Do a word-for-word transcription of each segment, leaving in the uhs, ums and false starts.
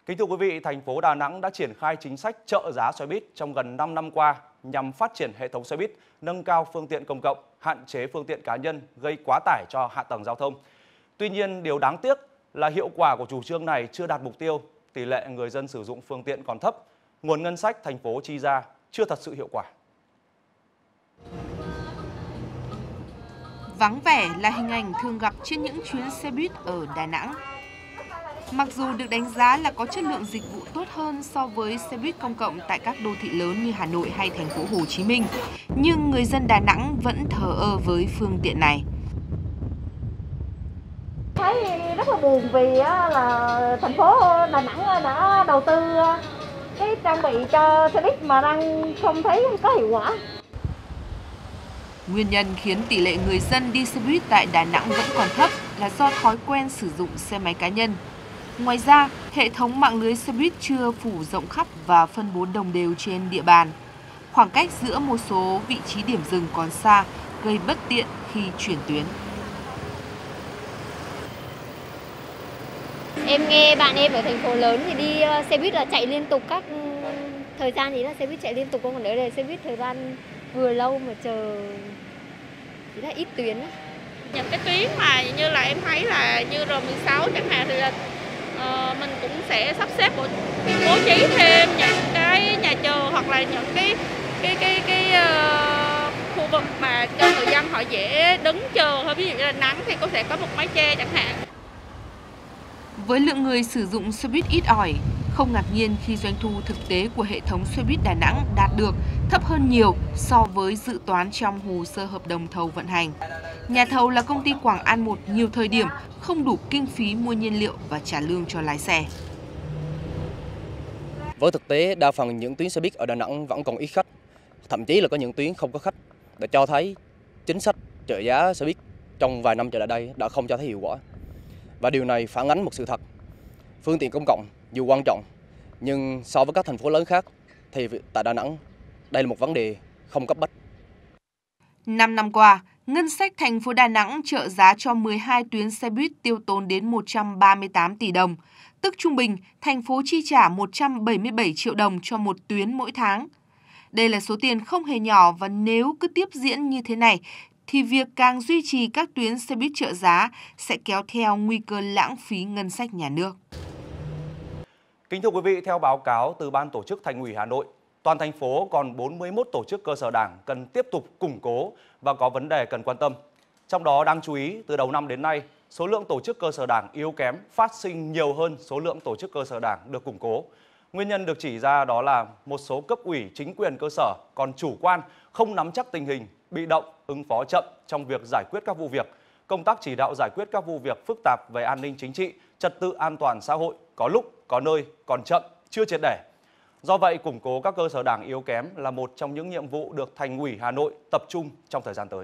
Kính thưa quý vị, thành phố Đà Nẵng đã triển khai chính sách trợ giá xe buýt trong gần năm năm qua nhằm phát triển hệ thống xe buýt, nâng cao phương tiện công cộng, hạn chế phương tiện cá nhân gây quá tải cho hạ tầng giao thông. Tuy nhiên, điều đáng tiếc là hiệu quả của chủ trương này chưa đạt mục tiêu, tỷ lệ người dân sử dụng phương tiện còn thấp, nguồn ngân sách thành phố chi ra chưa thật sự hiệu quả. Vắng vẻ là hình ảnh thường gặp trên những chuyến xe buýt ở Đà Nẵng. Mặc dù được đánh giá là có chất lượng dịch vụ tốt hơn so với xe buýt công cộng tại các đô thị lớn như Hà Nội hay thành phố Hồ Chí Minh, nhưng người dân Đà Nẵng vẫn thờ ơ với phương tiện này. Thấy rất là buồn vì là thành phố Đà Nẵng đã đầu tư cái trang bị cho xe buýt mà đang không thấy có hiệu quả. Nguyên nhân khiến tỷ lệ người dân đi xe buýt tại Đà Nẵng vẫn còn thấp là do thói quen sử dụng xe máy cá nhân. Ngoài ra, hệ thống mạng lưới xe buýt chưa phủ rộng khắp và phân bố đồng đều trên địa bàn. Khoảng cách giữa một số vị trí điểm dừng còn xa, gây bất tiện khi chuyển tuyến. Em nghe bạn em ở thành phố lớn thì đi xe buýt là chạy liên tục, các thời gian thì là xe buýt chạy liên tục, còn ở đây xe buýt thời gian vừa lâu mà chờ chỉ là ít tuyến. Những cái tuyến mà như là em thấy là như R mười sáu chẳng hạn thì là uh, mình cũng sẽ sắp xếp bố, bố trí thêm những cái nhà chờ hoặc là những cái cái cái cái uh, khu vực mà cho người dân họ dễ đứng chờ thôi, ví dụ như là nắng thì có thể có một mái che chẳng hạn. Với lượng người sử dụng xe buýt ít ỏi, không ngạc nhiên khi doanh thu thực tế của hệ thống xe buýt Đà Nẵng đạt được thấp hơn nhiều so với dự toán trong hồ sơ hợp đồng thầu vận hành. Nhà thầu là công ty Quảng An một nhiều thời điểm không đủ kinh phí mua nhiên liệu và trả lương cho lái xe. Với thực tế, đa phần những tuyến xe buýt ở Đà Nẵng vẫn còn ít khách, thậm chí là có những tuyến không có khách, để cho thấy chính sách trợ giá xe buýt trong vài năm trở lại đây đã không cho thấy hiệu quả. Và điều này phản ánh một sự thật, phương tiện công cộng dù quan trọng, nhưng so với các thành phố lớn khác thì tại Đà Nẵng đây là một vấn đề không cấp bách. năm năm qua, ngân sách thành phố Đà Nẵng trợ giá cho mười hai tuyến xe buýt tiêu tốn đến một trăm ba mươi tám tỷ đồng, tức trung bình thành phố chi trả một trăm bảy mươi bảy triệu đồng cho một tuyến mỗi tháng. Đây là số tiền không hề nhỏ và nếu cứ tiếp diễn như thế này thì việc càng duy trì các tuyến xe buýt trợ giá sẽ kéo theo nguy cơ lãng phí ngân sách nhà nước. Kính thưa quý vị, theo báo cáo từ Ban Tổ chức Thành ủy Hà Nội, toàn thành phố còn bốn mươi mốt tổ chức cơ sở đảng cần tiếp tục củng cố và có vấn đề cần quan tâm. Trong đó đáng chú ý, từ đầu năm đến nay, số lượng tổ chức cơ sở đảng yếu kém phát sinh nhiều hơn số lượng tổ chức cơ sở đảng được củng cố. Nguyên nhân được chỉ ra đó là một số cấp ủy chính quyền cơ sở còn chủ quan, không nắm chắc tình hình, bị động, ứng phó chậm trong việc giải quyết các vụ việc. Công tác chỉ đạo giải quyết các vụ việc phức tạp về an ninh chính trị, trật tự an toàn xã hội có lúc, có nơi còn chậm, chưa triệt để. Do vậy, củng cố các cơ sở đảng yếu kém là một trong những nhiệm vụ được Thành ủy Hà Nội tập trung trong thời gian tới.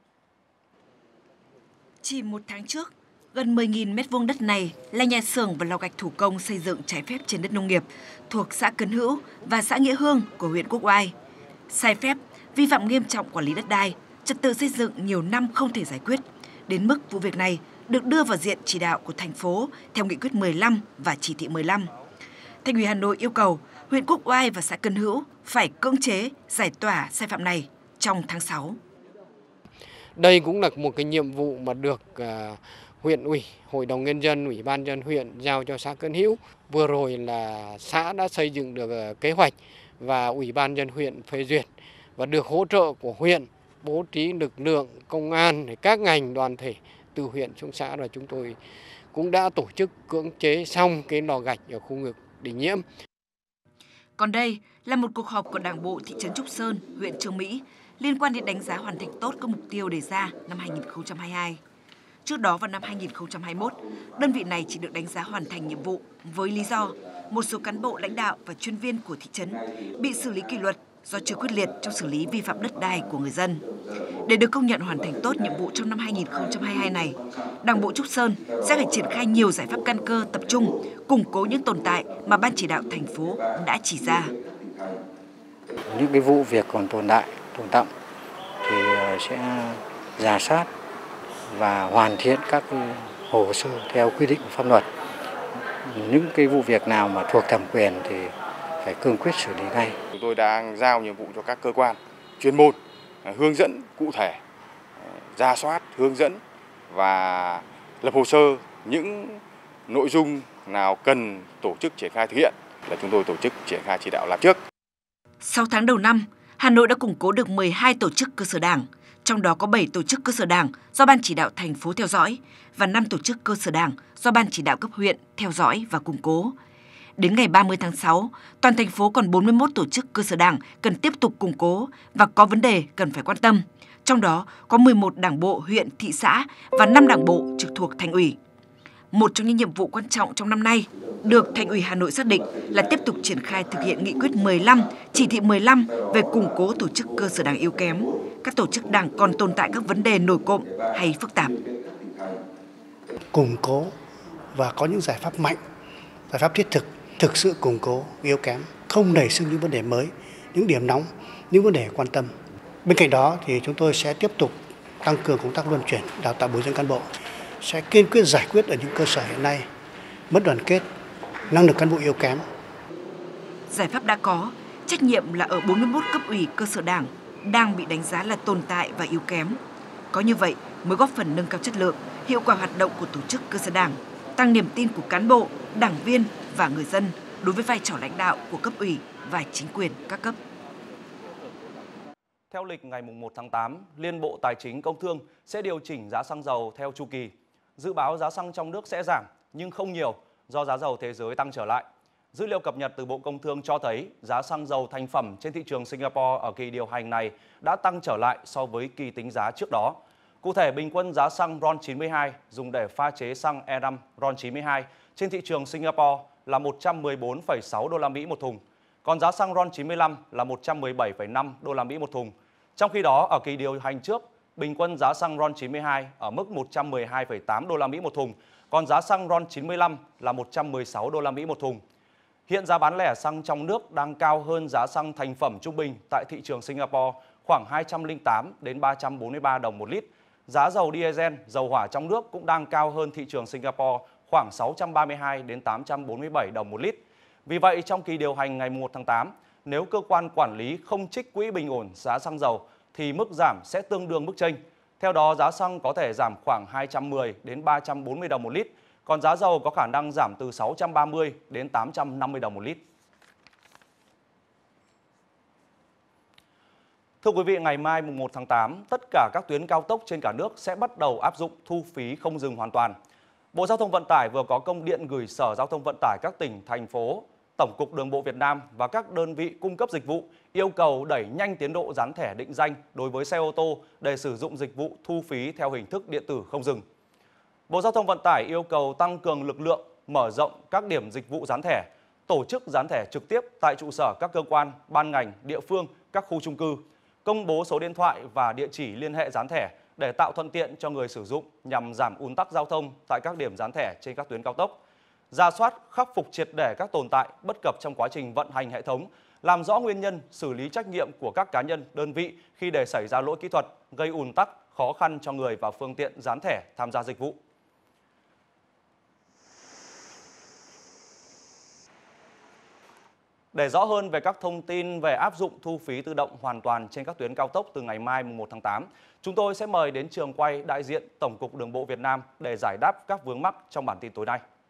Chỉ một tháng trước, gần mười nghìn mét vuông đất này là nhà xưởng và lò gạch thủ công xây dựng trái phép trên đất nông nghiệp thuộc xã Cấn Hữu và xã Nghĩa Hương của huyện Quốc Oai. Sai phép, vi phạm nghiêm trọng quản lý đất đai, trật tự xây dựng nhiều năm không thể giải quyết. Đến mức vụ việc này được đưa vào diện chỉ đạo của thành phố theo nghị quyết mười lăm và chỉ thị mười lăm. Thành ủy Hà Nội yêu cầu huyện Quốc Oai và xã Cấn Hữu phải cưỡng chế giải tỏa sai phạm này trong tháng sáu. Đây cũng là một cái nhiệm vụ mà được uh, huyện ủy, hội đồng nhân dân, ủy ban nhân dân huyện giao cho xã Cấn Hữu. Vừa rồi là xã đã xây dựng được uh, kế hoạch và ủy ban nhân dân huyện phê duyệt và được hỗ trợ của huyện bố trí lực lượng công an để các ngành đoàn thể từ huyện xuống xã, và chúng tôi cũng đã tổ chức cưỡng chế xong cái lò gạch ở khu vực Đình Nhiễm. Còn đây là một cuộc họp của Đảng bộ thị trấn Trúc Sơn, huyện Chương Mỹ liên quan đến đánh giá hoàn thành tốt các mục tiêu đề ra năm hai nghìn không trăm hai mươi hai. Trước đó vào năm hai nghìn không trăm hai mươi mốt, đơn vị này chỉ được đánh giá hoàn thành nhiệm vụ với lý do một số cán bộ lãnh đạo và chuyên viên của thị trấn bị xử lý kỷ luật do chưa quyết liệt trong xử lý vi phạm đất đai của người dân. Để được công nhận hoàn thành tốt nhiệm vụ trong năm hai nghìn không trăm hai mươi hai này, Đảng bộ Trúc Sơn sẽ phải triển khai nhiều giải pháp căn cơ tập trung, củng cố những tồn tại mà Ban chỉ đạo thành phố đã chỉ ra. Những cái vụ việc còn tồn tại, tồn đọng thì sẽ rà soát và hoàn thiện các hồ sơ theo quy định của pháp luật những cái vụ việc nào mà thuộc thẩm quyền thì phải cương quyết xử lý ngay. Chúng tôi đang giao nhiệm vụ cho các cơ quan chuyên môn hướng dẫn cụ thể, rà soát, hướng dẫn và lập hồ sơ những nội dung nào cần tổ chức triển khai thực hiện là chúng tôi tổ chức triển khai chỉ đạo làm trước. Sau tháng đầu năm, Hà Nội đã củng cố được mười hai tổ chức cơ sở Đảng, trong đó có bảy tổ chức cơ sở Đảng do Ban chỉ đạo thành phố theo dõi và năm tổ chức cơ sở Đảng do Ban chỉ đạo cấp huyện theo dõi và củng cố. Đến ngày ba mươi tháng sáu, toàn thành phố còn bốn mươi mốt tổ chức cơ sở Đảng cần tiếp tục củng cố và có vấn đề cần phải quan tâm. Trong đó có mười một đảng bộ huyện, thị xã và năm đảng bộ trực thuộc Thành ủy. Một trong những nhiệm vụ quan trọng trong năm nay được Thành ủy Hà Nội xác định là tiếp tục triển khai thực hiện nghị quyết mười lăm, chỉ thị mười lăm về củng cố tổ chức cơ sở Đảng yếu kém. Các tổ chức Đảng còn tồn tại các vấn đề nổi cộm hay phức tạp. Củng cố và có những giải pháp mạnh, giải pháp thiết thực, thực sự củng cố yếu kém, không nảy sinh những vấn đề mới, những điểm nóng, những vấn đề quan tâm. Bên cạnh đó thì chúng tôi sẽ tiếp tục tăng cường công tác luân chuyển, đào tạo bồi dưỡng cán bộ, sẽ kiên quyết giải quyết ở những cơ sở hiện nay mất đoàn kết, năng lực cán bộ yếu kém. Giải pháp đã có, trách nhiệm là ở bốn mươi mốt cấp ủy cơ sở Đảng đang bị đánh giá là tồn tại và yếu kém. Có như vậy mới góp phần nâng cao chất lượng, hiệu quả hoạt động của tổ chức cơ sở Đảng, tăng niềm tin của cán bộ, đảng viên và người dân đối với vai trò lãnh đạo của cấp ủy và chính quyền các cấp. Theo lịch ngày một tháng tám, Liên Bộ Tài chính Công Thương sẽ điều chỉnh giá xăng dầu theo chu kỳ. Dự báo giá xăng trong nước sẽ giảm nhưng không nhiều do giá dầu thế giới tăng trở lại. Dữ liệu cập nhật từ Bộ Công Thương cho thấy giá xăng dầu thành phẩm trên thị trường Singapore ở kỳ điều hành này đã tăng trở lại so với kỳ tính giá trước đó. Cụ thể, bình quân giá xăng RON chín mươi hai dùng để pha chế xăng E năm RON chín mươi hai trên thị trường Singapore là một trăm mười bốn phẩy sáu đô la Mỹ một thùng, còn giá xăng RON chín mươi lăm là một trăm mười bảy phẩy năm đô la Mỹ một thùng. Trong khi đó, ở kỳ điều hành trước, bình quân giá xăng RON chín mươi hai ở mức một trăm mười hai phẩy tám đô la Mỹ một thùng, còn giá xăng RON chín mươi lăm là một trăm mười sáu đô la Mỹ một thùng. Hiện giá bán lẻ xăng trong nước đang cao hơn giá xăng thành phẩm trung bình tại thị trường Singapore khoảng hai trăm lẻ tám đến ba trăm bốn mươi ba đồng một lít. Giá dầu diesel, dầu hỏa trong nước cũng đang cao hơn thị trường Singapore khoảng sáu trăm ba mươi hai đến tám trăm bốn mươi bảy đồng một lít. Vì vậy, trong kỳ điều hành ngày một tháng tám, nếu cơ quan quản lý không trích quỹ bình ổn giá xăng dầu thì mức giảm sẽ tương đương mức chênh. Theo đó, giá xăng có thể giảm khoảng hai trăm mười đến ba trăm bốn mươi đồng một lít, còn giá dầu có khả năng giảm từ sáu trăm ba mươi đến tám trăm năm mươi đồng một lít. Thưa quý vị, ngày mai mùng một tháng tám, tất cả các tuyến cao tốc trên cả nước sẽ bắt đầu áp dụng thu phí không dừng hoàn toàn. Bộ Giao thông Vận tải vừa có công điện gửi Sở Giao thông Vận tải các tỉnh, thành phố, Tổng cục Đường bộ Việt Nam và các đơn vị cung cấp dịch vụ yêu cầu đẩy nhanh tiến độ dán thẻ định danh đối với xe ô tô để sử dụng dịch vụ thu phí theo hình thức điện tử không dừng. Bộ Giao thông Vận tải yêu cầu tăng cường lực lượng, mở rộng các điểm dịch vụ dán thẻ, tổ chức dán thẻ trực tiếp tại trụ sở các cơ quan, ban ngành, địa phương, các khu chung cư, công bố số điện thoại và địa chỉ liên hệ dán thẻ để tạo thuận tiện cho người sử dụng nhằm giảm ùn tắc giao thông tại các điểm dán thẻ trên các tuyến cao tốc. Rà soát, khắc phục triệt để các tồn tại, bất cập trong quá trình vận hành hệ thống, làm rõ nguyên nhân, xử lý trách nhiệm của các cá nhân, đơn vị khi để xảy ra lỗi kỹ thuật, gây ùn tắc, khó khăn cho người và phương tiện dán thẻ tham gia dịch vụ. Để rõ hơn về các thông tin về áp dụng thu phí tự động hoàn toàn trên các tuyến cao tốc từ ngày mai mùng một tháng tám, chúng tôi sẽ mời đến trường quay đại diện Tổng cục Đường bộ Việt Nam để giải đáp các vướng mắc trong bản tin tối nay.